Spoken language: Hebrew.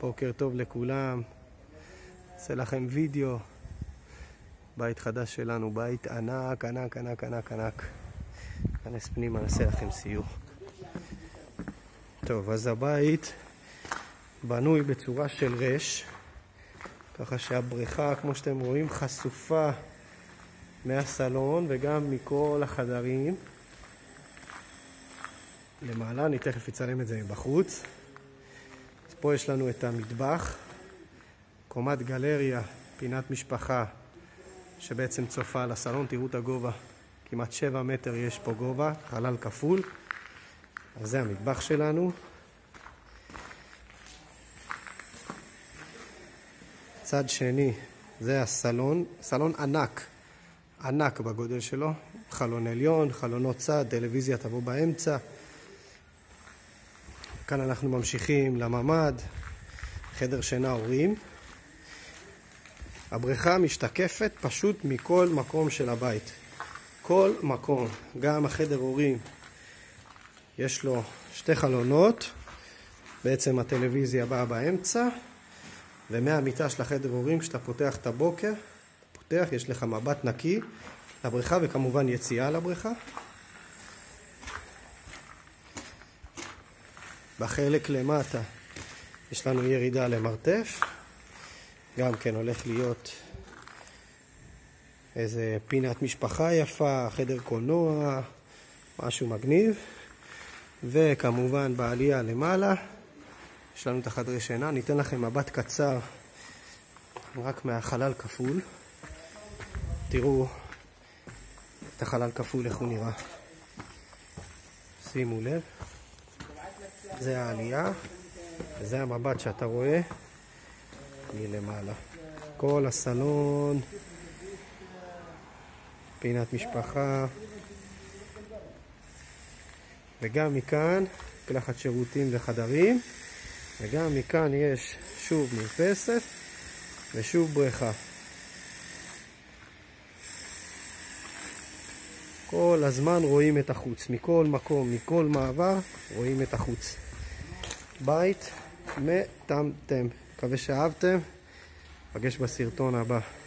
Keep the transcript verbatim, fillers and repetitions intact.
בוקר טוב לכולם. אעשה לכם וידאו. בית חדש שלנו, בית ענק, ענק, ענק, ענק, ענק. נכנס פנימה, נעשה לכם סיור. טוב, אז הבית בנוי בצורה של רש, ככה שהבריכה, כמו שאתם רואים, חשופה מהסלון וגם מכל החדרים למעלה. אני תכף אצלם את זה מבחוץ. אז פה יש לנו את המטבח, קומת גלריה, פינת משפחה שבעצם צופה על הסלון. תראו את הגובה, כמעט שבע מטר יש פה גובה, חלל כפול. אז זה המטבח שלנו. צד שני זה הסלון, סלון ענק, ענק בגודל שלו, חלון עליון, חלונות צד, טלוויזיה תבוא באמצע. כאן אנחנו ממשיכים לממ"ד, חדר שינה הורים. הבריכה משתקפת פשוט מכל מקום של הבית, כל מקום. גם החדר הורים יש לו שתי חלונות, בעצם הטלוויזיה באה באמצע, ומהמיטה של החדר הורים, כשאתה פותח את הבוקר, פותח, יש לך מבט נקי לבריכה, וכמובן יציאה לבריכה. בחלק למטה יש לנו ירידה למרתף, גם כן הולך להיות איזה פינת משפחה יפה, חדר קולנוע, משהו מגניב. וכמובן בעלייה למעלה יש לנו את החדרי שינה. ניתן לכם מבט קצר רק מהחלל כפול. תראו את החלל כפול איך הוא נראה, שימו לב. זה העלייה, וזה המבט שאתה רואה מלמעלה. כל הסלון, פינת משפחה, וגם מכאן מקלחת שירותים וחדרים, וגם מכאן יש שוב מרפסת ושוב בריכה. כל הזמן רואים את החוץ, מכל מקום, מכל מעבר רואים את החוץ. בית מטמטם. מקווה שאהבתם. נפגש בסרטון הבא.